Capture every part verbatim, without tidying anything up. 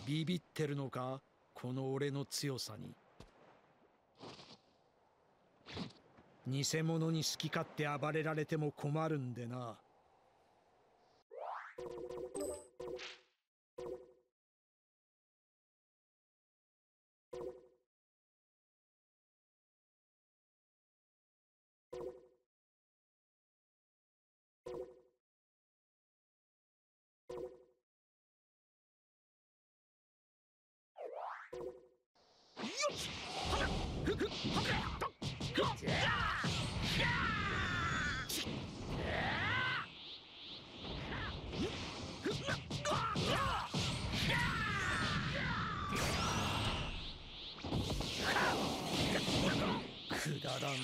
ビビってるのか、この俺の強さに。偽物に好き勝手暴れられても困るんでな。くだらん。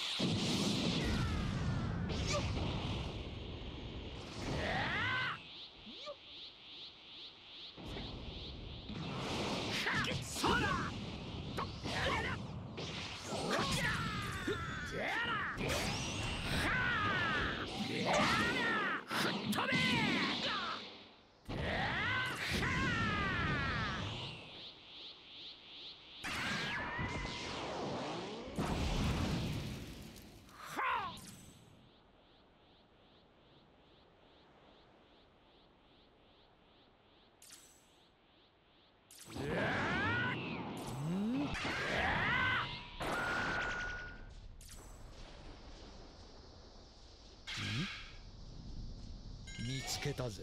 見つけたぜ。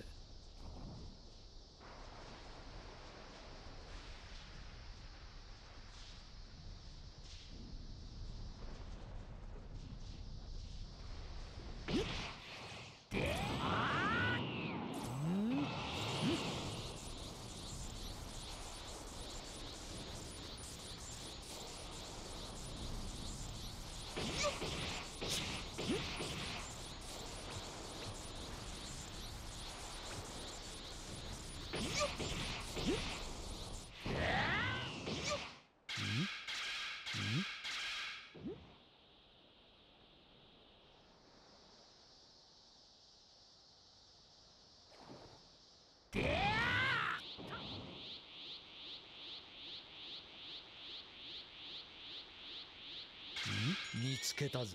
見つけたぜ。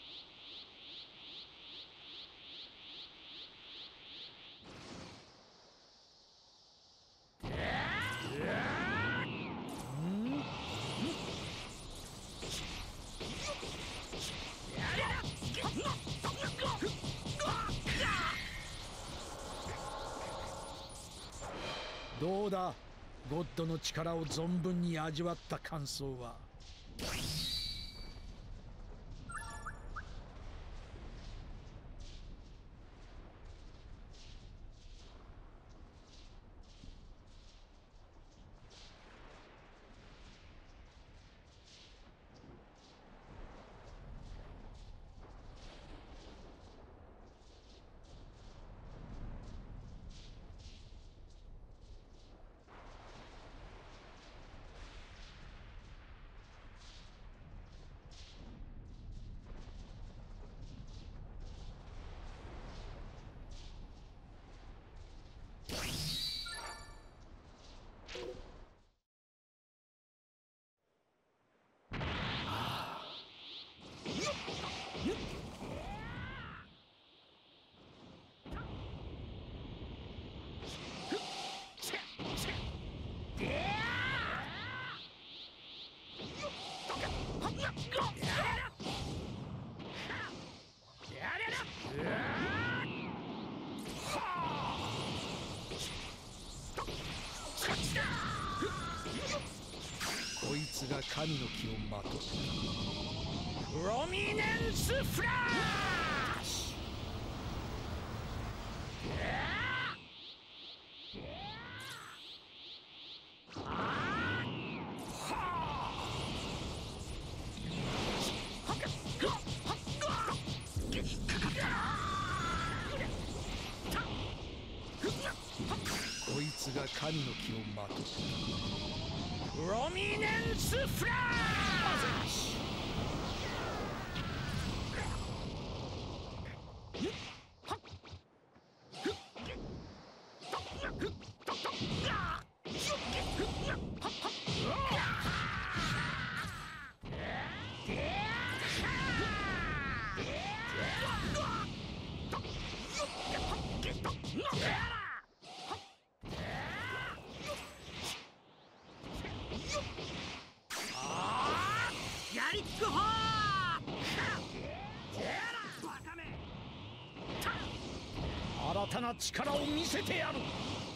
どうだ、ゴッドの力を存分に味わった感想は。こいつが神の気をまとう。プロミネンスフラッシュ。こいつが神の気をまとう。プロミネンスフラッシュ。こ新たな力を見せてやる。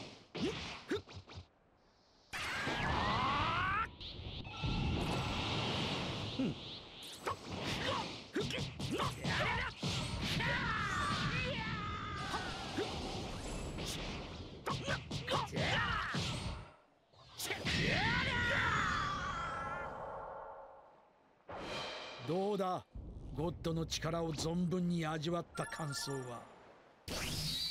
どうだ、ゴッドの力を存分に味わった感想は。